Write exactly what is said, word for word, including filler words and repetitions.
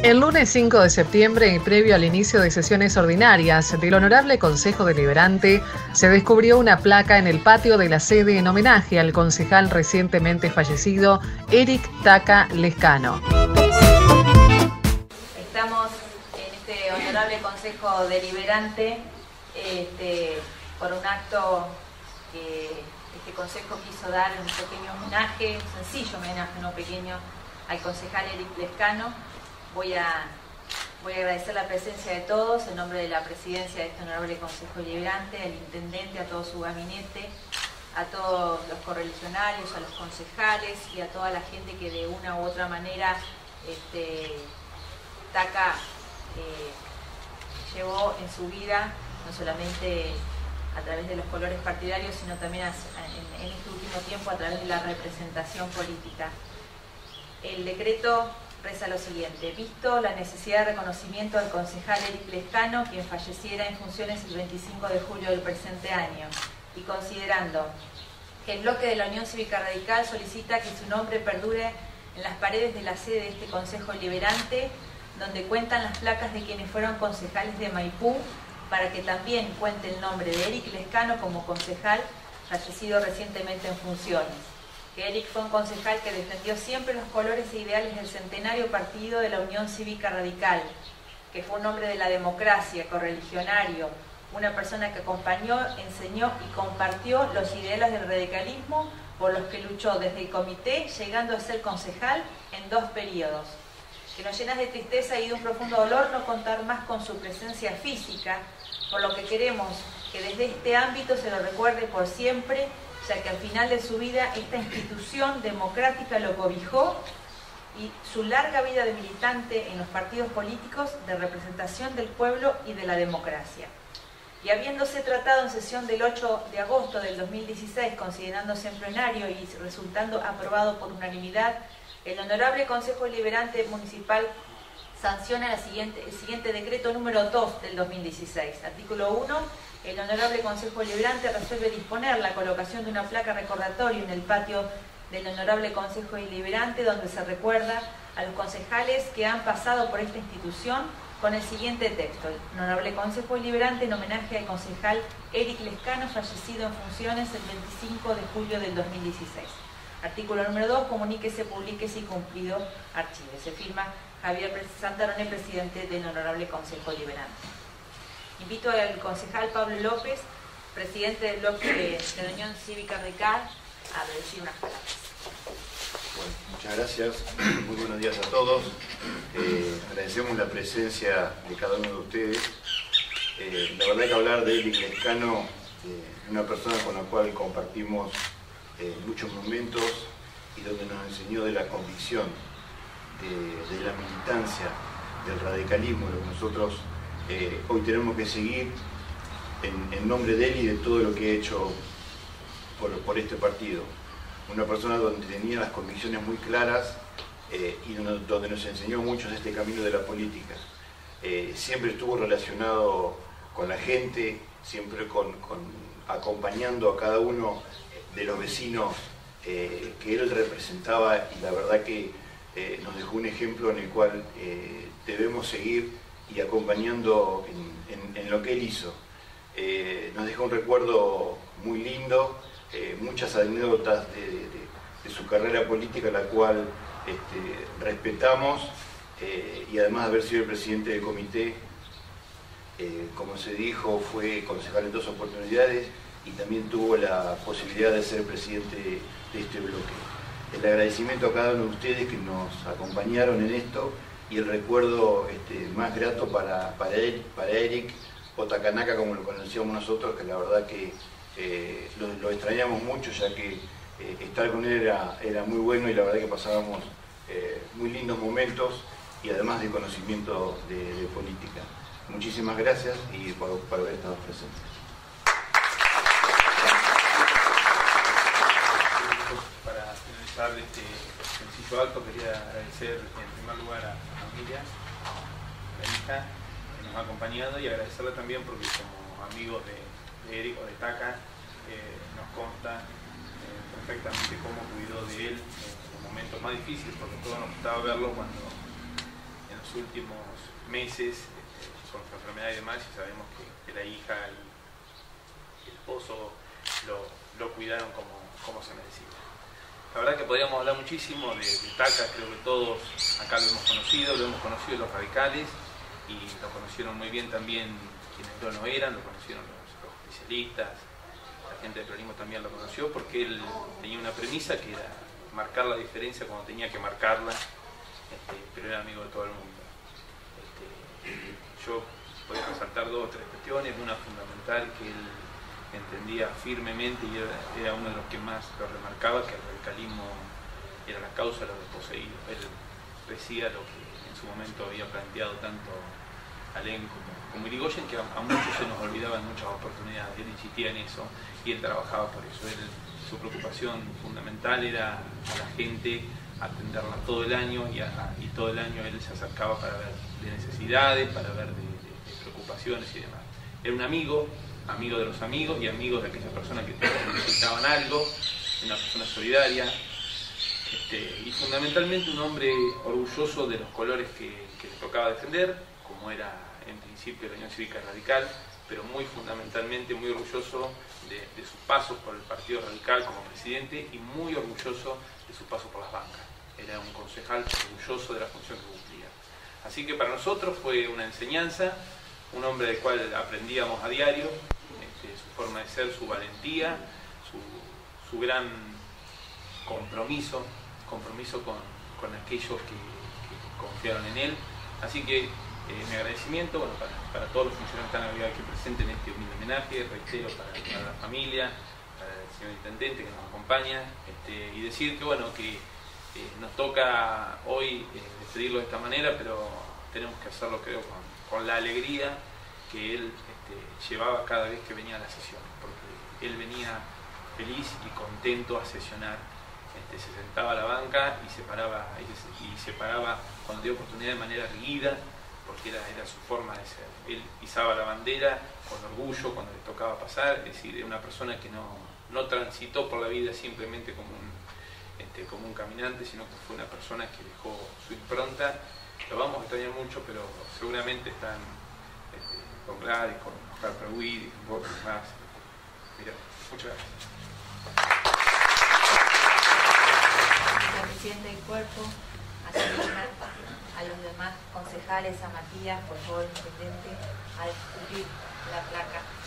El lunes cinco de septiembre, y previo al inicio de sesiones ordinarias del Honorable Consejo Deliberante, se descubrió una placa en el patio de la sede en homenaje al concejal recientemente fallecido, Eric Taca Lescano. Estamos en este Honorable Consejo Deliberante este, por un acto que este Consejo quiso dar un pequeño homenaje, un sencillo homenaje, no pequeño, al concejal Eric Lescano. Voy a, voy a agradecer la presencia de todos en nombre de la presidencia de este Honorable Consejo Deliberante, al intendente, a todo su gabinete, a todos los correligionarios, a los concejales y a toda la gente que de una u otra manera este, Taca eh, llevó en su vida, no solamente a través de los colores partidarios, sino también a, en, en este último tiempo a través de la representación política. El decreto reza lo siguiente: visto la necesidad de reconocimiento al concejal Eric Lescano, quien falleciera en funciones el veinticinco de julio del presente año, y considerando que el bloque de la Unión Cívica Radical solicita que su nombre perdure en las paredes de la sede de este Consejo Deliberante, donde cuentan las placas de quienes fueron concejales de Maipú, para que también cuente el nombre de Eric Lescano como concejal fallecido recientemente en funciones. Que Eric fue un concejal que defendió siempre los colores e ideales del centenario partido de la Unión Cívica Radical, que fue un hombre de la democracia, correligionario, una persona que acompañó, enseñó y compartió los ideales del radicalismo, por los que luchó desde el comité, llegando a ser concejal en dos periodos. Que nos llena de tristeza y de un profundo dolor no contar más con su presencia física, por lo que queremos que desde este ámbito se lo recuerde por siempre, ya que al final de su vida esta institución democrática lo cobijó, y su larga vida de militante en los partidos políticos de representación del pueblo y de la democracia. Y habiéndose tratado en sesión del ocho de agosto del dos mil dieciséis, considerándose en plenario y resultando aprobado por unanimidad, el Honorable Consejo Deliberante Municipal sanciona la siguiente, el siguiente decreto número dos del dos mil dieciséis. Artículo uno. El Honorable Consejo Deliberante resuelve disponer la colocación de una placa recordatorio en el patio del Honorable Consejo Deliberante, donde se recuerda a los concejales que han pasado por esta institución, con el siguiente texto: el Honorable Consejo Deliberante en homenaje al concejal Eric Lescano, fallecido en funciones el veinticinco de julio del dos mil dieciséis. Artículo número dos. Comuníquese, publíquese y cumplido archive. Se firma Javier Santarone, presidente del Honorable Consejo Deliberante. Invito al concejal Pablo López, presidente del bloque de, de la Unión Cívica Radical, a decir unas palabras. Bueno, muchas gracias. Muy buenos días a todos. Eh, agradecemos la presencia de cada uno de ustedes. Eh, la verdad que hablar de Eric Lescano, eh, una persona con la cual compartimos eh, muchos momentos y donde nos enseñó de la convicción, de, de la militancia, del radicalismo, lo que nosotros eh, hoy tenemos que seguir en, en nombre de él y de todo lo que ha hecho por, por este partido. Una persona donde tenía las convicciones muy claras eh, y donde nos enseñó mucho de este camino de la política. Eh, siempre estuvo relacionado con la gente, siempre con, con, acompañando a cada uno de los vecinos eh, que él representaba, y la verdad que eh, nos dejó un ejemplo en el cual eh, debemos seguir y acompañando en, en, en lo que él hizo. Eh, nos dejó un recuerdo muy lindo, eh, muchas anécdotas de, de, de su carrera política, la cual este, respetamos, eh, y además de haber sido el presidente del comité, eh, como se dijo, fue concejal en dos oportunidades y también tuvo la posibilidad de ser presidente de este bloque. El agradecimiento a cada uno de ustedes que nos acompañaron en esto, y el recuerdo este, más grato para, para, él, para Eric, o Tacanaca como lo conocíamos nosotros, que la verdad que eh, lo, lo extrañamos mucho, ya que eh, estar con él era, era muy bueno, y la verdad que pasábamos eh, muy lindos momentos, y además de conocimiento de, de política. Muchísimas gracias y por, por haber estado presentes. Para finalizar este sencillo acto, quería agradecer en primer lugar a la familia, a la hija que nos ha acompañado, y agradecerle también porque como amigos de, de Eric o de Taca eh, nos consta eh, perfectamente cómo cuidó de él en los momentos más difíciles, porque todos nos gustaba verlo cuando en los los últimos meses este, con su enfermedad y demás, y sabemos que, que la hija y el esposo lo, lo cuidaron como, como se merecía. La verdad que podríamos hablar muchísimo de, de Taca, creo que todos acá lo hemos conocido, lo hemos conocido los radicales y lo conocieron muy bien también quienes no lo eran, lo conocieron los, los especialistas, la gente del peronismo también lo conoció porque él tenía una premisa que era marcar la diferencia cuando tenía que marcarla, este, pero era amigo de todo el mundo. Este, yo podría resaltar dos o tres cuestiones, una fundamental que él entendía firmemente y era, era uno de los que más lo remarcaba, que el radicalismo era la causa de los desposeídos. Él decía lo que en su momento había planteado tanto Alem como, como Irigoyen, que a, a muchos se nos olvidaba en muchas oportunidades. Él insistía en eso y él trabajaba por eso. Él, su preocupación fundamental era a la gente atenderla todo el año y, a, y todo el año él se acercaba para ver de necesidades, para ver de, de, de preocupaciones y demás. Era un amigo, amigo de los amigos y amigos de aquellas personas que necesitaban algo, una persona solidaria este, y fundamentalmente un hombre orgulloso de los colores que, que le tocaba defender, como era en principio la Unión Cívica Radical, pero muy fundamentalmente muy orgulloso de, de sus pasos por el Partido Radical como presidente y muy orgulloso de sus pasos por las bancas. Era un concejal orgulloso de la función que cumplía. Así que para nosotros fue una enseñanza, un hombre del cual aprendíamos a diario, este, su forma de ser, su valentía, su, su gran compromiso, compromiso con, con aquellos que, que confiaron en él. Así que eh, mi agradecimiento bueno, para, para todos los funcionarios que están aquí presentes en este humilde homenaje, reitero para, para la familia, para el señor intendente que nos acompaña, este, y decir que bueno que eh, nos toca hoy eh, despedirlo de esta manera, pero tenemos que hacerlo creo con, con la alegría que él este, llevaba cada vez que venía a la sesión, porque él venía feliz y contento a sesionar, este, se sentaba a la banca y se paraba, y, y se paraba cuando dio oportunidad de manera erguida, porque era, era su forma de ser. Él pisaba la bandera con orgullo cuando le tocaba pasar, es decir, era una persona que no, no transitó por la vida simplemente como un, este, como un caminante, sino que fue una persona que dejó su impronta. Lo vamos a extrañar mucho, pero seguramente están este, con Gladys, con Oscar Perwid, con vos más. Mira, muchas gracias. La presidenta del cuerpo, a Selena, a los demás concejales, a Matías, por favor, intendente, a discutir la placa.